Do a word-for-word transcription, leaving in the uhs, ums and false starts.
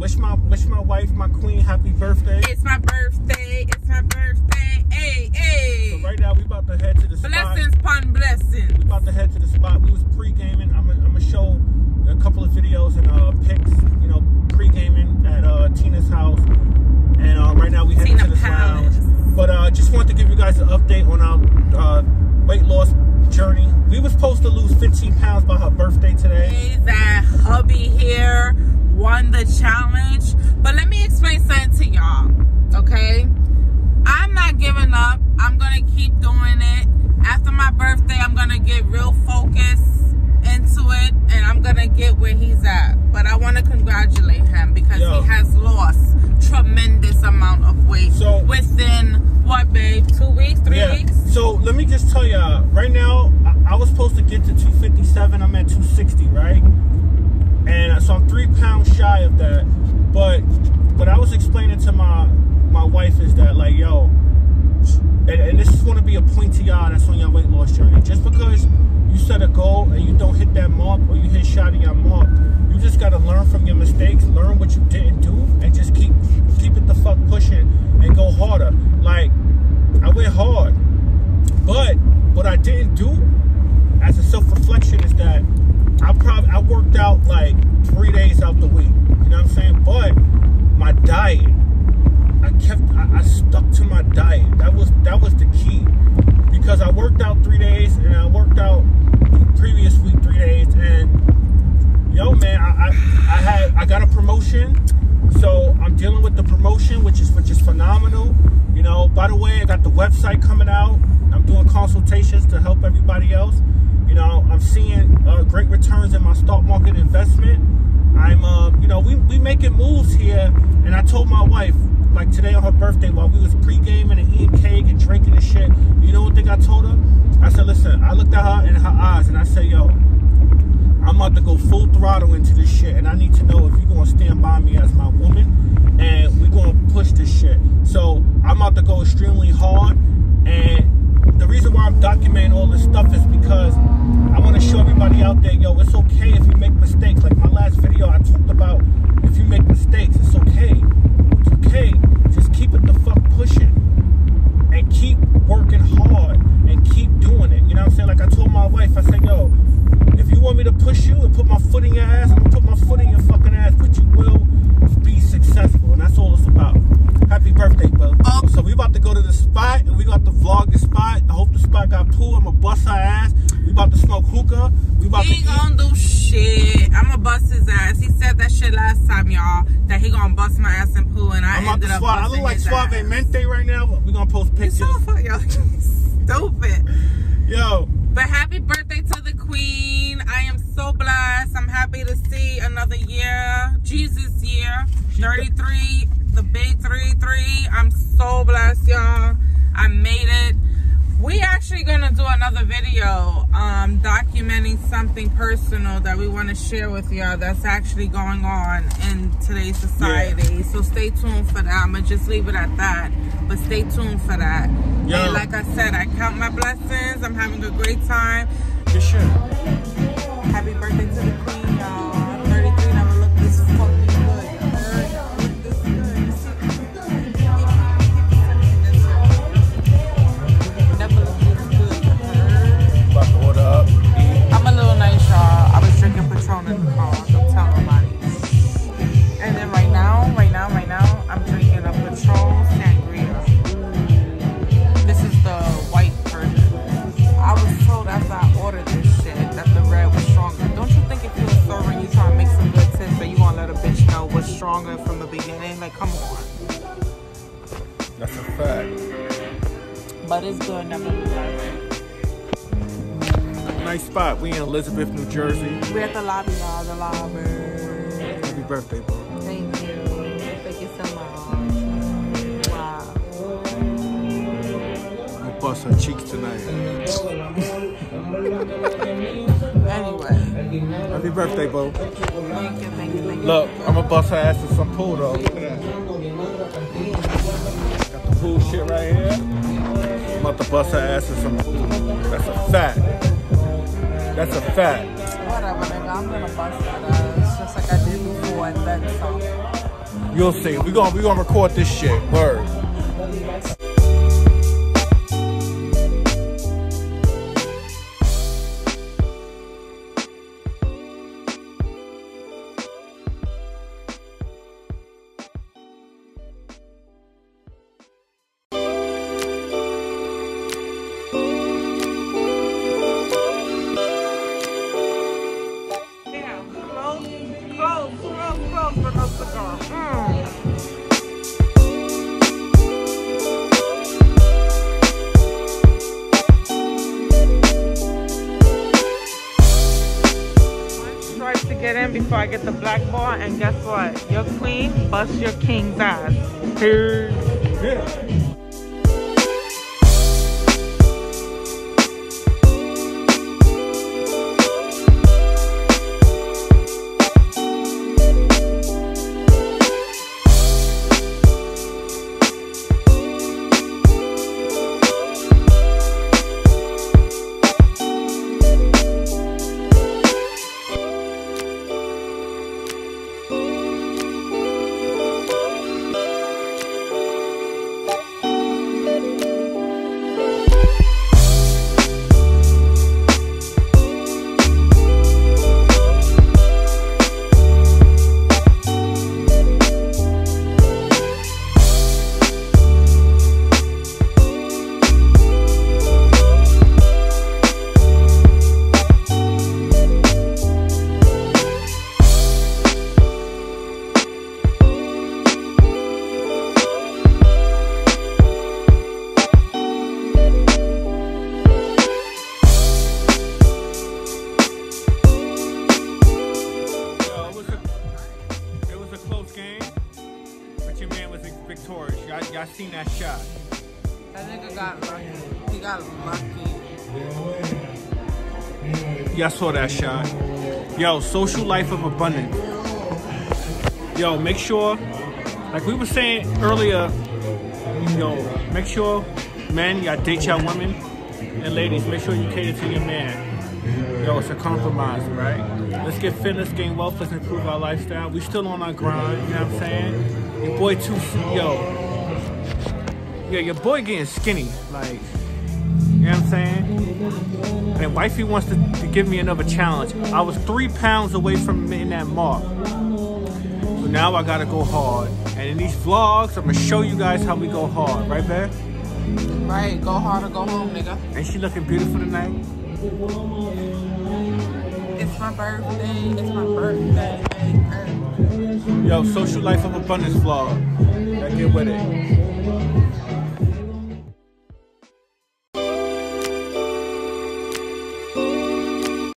wish my wish my wife, my queen, happy birthday. It's my birthday. It's my birthday. Hey, hey. So right now we about to head to the spot. Blessings upon blessings. We about to head to the spot. We was pre-gaming. I'm gonna I'm gonna show a couple of videos and uh pics. You know, pre-gaming at uh Tina's house. And uh, right now we heading to the lounge. But uh, just wanted to give you guys an update on our uh, weight loss journey. We were supposed to lose fifteen pounds by her birthday today. That hubby here won the challenge. But let me explain something to y'all, okay? I'm not giving up. I'm going to keep doing it. After my birthday, I'm going to get real focused into it, and I'm going to get where he's at. But I want to congratulate him because Yo. he has lost tremendous amount of weight so, within, what, babe? Two weeks? Three yeah. weeks? So let me just tell y'all, right now, I, I was supposed to get to two fifty-seven. I'm at two sixty, right? And so I'm three pounds shy of that. But what I was explaining to my my wife is that, like, yo, and, and this is going to be a point to y'all that's on your weight loss journey. Just because you set a goal and you don't hit that mark, or you hit shot of your mark, you just got to learn from your mistakes, learn what you didn't do, and just keep keep it the fuck pushing and go harder. Like, I went hard, but what I didn't do as a self-reflection is that I probably I worked out like three days out the week. You know what I'm saying? But my diet, I kept I, I stuck to my diet. That was that was the key. Because I worked out three days and I worked out the previous week three days, and yo man, I, I I had I got a promotion. So I'm dealing with the promotion, which is which is phenomenal. You know, by the way, I got the website coming out. I'm doing consultations to help everybody else. You know, I'm seeing uh, great returns in my stock market investment. I'm, uh, you know, we we making moves here. And I told my wife, like today on her birthday, while we was pre-gaming and eating cake and drinking and shit, you know what thing I told her? I said, listen, I looked at her in her eyes and I said, yo, I'm about to go full throttle into this shit, and I need to know if you're gonna stand by me as my woman, and we're gonna push this shit. So I'm about to go extremely hard, and the reason why I'm documenting all this stuff is because I want to show everybody out there, yo, it's okay if you make mistakes. Like my last video, I talked about if you make mistakes, it's okay. It's okay. Just keep it the fuck pushing, and keep working hard, and keep doing it. You know what I'm saying? Like I told my wife, I said, yo, if you want me to push you and put my foot in your ass, I'm gonna put my foot in your fucking ass, but you will be successful, and that's all it's about. Happy birthday, bro. Oh. So we about to go to the spot, and we got to vlog the spot. I hope the spot got pool. I'm gonna bust her ass. We about to smoke hookah. We about he to ain't gonna do shit. I'm gonna bust his ass. He said that shit last time, y'all, that he gonna bust my ass in pool, and I I'm ended up busting I look like Suave ass. Mente right now. We gonna post pictures. So fuck, y'all stupid. Yo. But happy birthday to the queen. I am so blessed. I'm happy to see another year. Jesus year. thirty-three. The big three three. I'm so blessed, y'all. I made it. We actually gonna do another video um, documenting something personal that we want to share with y'all that's actually going on in today's society. Yeah. So stay tuned for that. I'm gonna just leave it at that. But stay tuned for that. Yeah. And like I said, I count my blessings. I'm having a great time. For sure. Happy birthday to the queen, y'all. thirty-three never looked this fucking good. Y'all look this good. Never looked this good. About to order up. I'm a little nice, y'all. I was drinking Patron in the car. Don't tell nobody. And then right now, right now, right now, I'm drinking a Patron Sangria. This is the white version. I was told after I ordered this shit that the red was stronger. Don't you think if you're a server and you try to make some good tips that you gonna let a bitch know what's stronger from the beginning? Like, come on. That's a fact. But it's good nevertheless. Nice spot. We in Elizabeth, New Jersey. We're at the lobby, y'all. The lobby. Happy birthday, bro. Thank you. Thank you so much. Wow. I'm gonna bust her cheeks tonight. Anyway. Happy birthday, bro. Thank you, thank you, thank you. Look, I'm gonna bust her ass in some pool, though. Look at that. Got the pool shit right here. I'm about to bust her ass in some pool. That's a fact. That's a fact. Whatever, nigga. I'm gonna bust that ass just like I did before and then some. You'll see. We're gonna, we gonna record this shit. Word. Get in before I get the black ball, and guess what? Your queen busts your king's ass. Here. Yeah. Y'all seen that shot? That nigga got lucky. He got lucky. Y'all saw that shot. Yo, social life of abundance. Yo, make sure, like we were saying earlier, yo, make sure, men, y'all date y'all women, and ladies, make sure you cater to your man. Yo, it's a compromise, right? Let's get fit, let's gain wealth, let's improve our lifestyle. We still on our grind, you know what I'm saying? Your boy too, yo. Yeah, your boy getting skinny, like, you know what I'm saying? And wifey wants to, to give me another challenge. I was three pounds away from hitting that mark. So now I gotta go hard. And in these vlogs, I'm gonna show you guys how we go hard, right, babe? Right, go hard or go home, nigga. Ain't she looking beautiful tonight? It's my birthday, it's my birthday. Yo, social life of abundance vlog. Gotta get with it.